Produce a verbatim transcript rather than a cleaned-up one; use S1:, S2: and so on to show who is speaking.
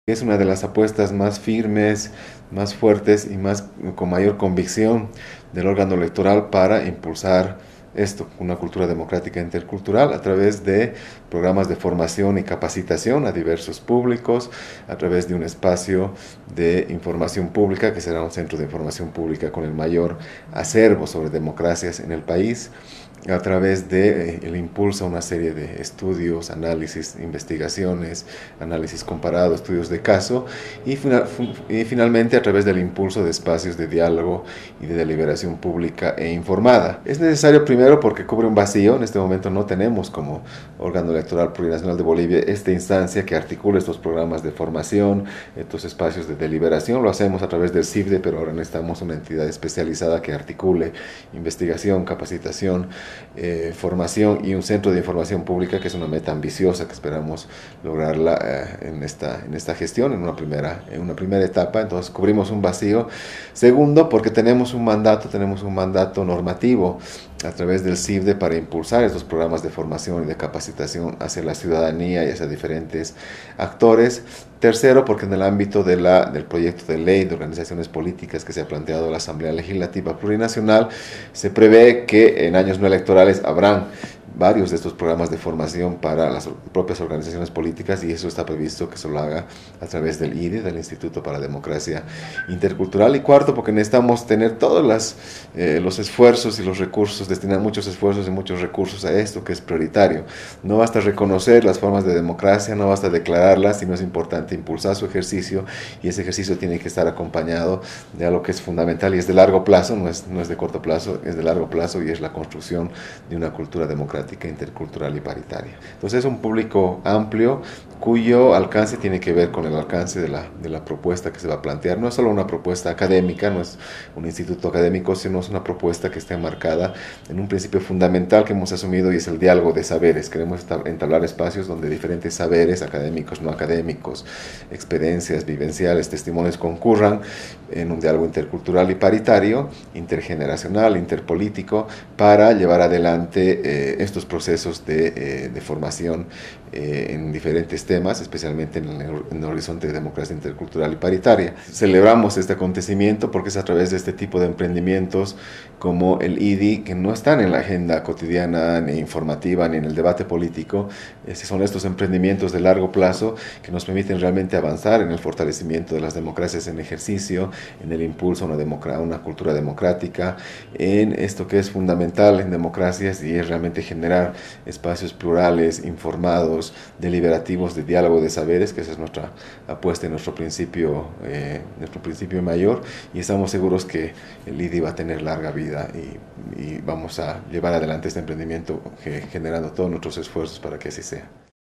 S1: Es una de las apuestas más firmes, más fuertes y más con mayor convicción del órgano electoral para impulsar esto, una cultura democrática intercultural a través de programas de formación y capacitación a diversos públicos, a través de un espacio de información pública que será un centro de información pública con el mayor acervo sobre democracias en el país, a través de eh, el impulso a una serie de estudios, análisis, investigaciones, análisis comparado, estudios de caso y, final, y finalmente a través del impulso de espacios de diálogo y de deliberación pública e informada. Es necesario primero porque cubre un vacío. En este momento no tenemos como órgano electoral plurinacional de Bolivia esta instancia que articule estos programas de formación, estos espacios de deliberación. Lo hacemos a través del CIFDE, pero ahora necesitamos una entidad especializada que articule investigación, capacitación, Eh, formación y un centro de información pública, que es una meta ambiciosa que esperamos lograrla eh, en, esta, en esta gestión, en una, primera, en una primera etapa. Entonces cubrimos un vacío. Segundo, porque tenemos un mandato, tenemos un mandato normativo a través del CIFDE para impulsar estos programas de formación y de capacitación hacia la ciudadanía y hacia diferentes actores. Tercero, porque en el ámbito de la, del proyecto de ley de organizaciones políticas que se ha planteado la Asamblea Legislativa Plurinacional, se prevé que en años no electorales habrán varios de estos programas de formación para las propias organizaciones políticas, y eso está previsto que se lo haga a través del I D E, del Instituto para la Democracia Intercultural. Y cuarto, porque necesitamos tener todos las, eh, los esfuerzos y los recursos, destinar muchos esfuerzos y muchos recursos a esto que es prioritario. No basta reconocer las formas de democracia, no basta declararlas, sino es importante impulsar su ejercicio, y ese ejercicio tiene que estar acompañado de algo que es fundamental y es de largo plazo, no es, no es de corto plazo, es de largo plazo, y es la construcción de una cultura democrática intercultural y paritaria. Entonces es un público amplio cuyo alcance tiene que ver con el alcance de la, de la propuesta que se va a plantear. No es solo una propuesta académica, no es un instituto académico, sino es una propuesta que está enmarcada en un principio fundamental que hemos asumido, y es el diálogo de saberes. Queremos entablar espacios donde diferentes saberes, académicos, no académicos, experiencias vivenciales, testimonios, concurran en un diálogo intercultural y paritario, intergeneracional, interpolítico, para llevar adelante eh, estos procesos de, eh, de formación eh, en diferentes temas, especialmente en el, en el horizonte de democracia intercultural y paritaria. Celebramos este acontecimiento porque es a través de este tipo de emprendimientos como el I D I, que no están en la agenda cotidiana, ni informativa, ni en el debate político. Eh, son estos emprendimientos de largo plazo que nos permiten realmente avanzar en el fortalecimiento de las democracias en ejercicio, en el impulso a una, democracia, una cultura democrática, en esto que es fundamental en democracias, y es realmente generar espacios plurales, informados, deliberativos, de diálogo de saberes, que esa es nuestra apuesta y nuestro principio, eh, nuestro principio mayor, y estamos seguros que el I D I va a tener larga vida, y, y vamos a llevar adelante este emprendimiento, generando todos nuestros esfuerzos para que así sea.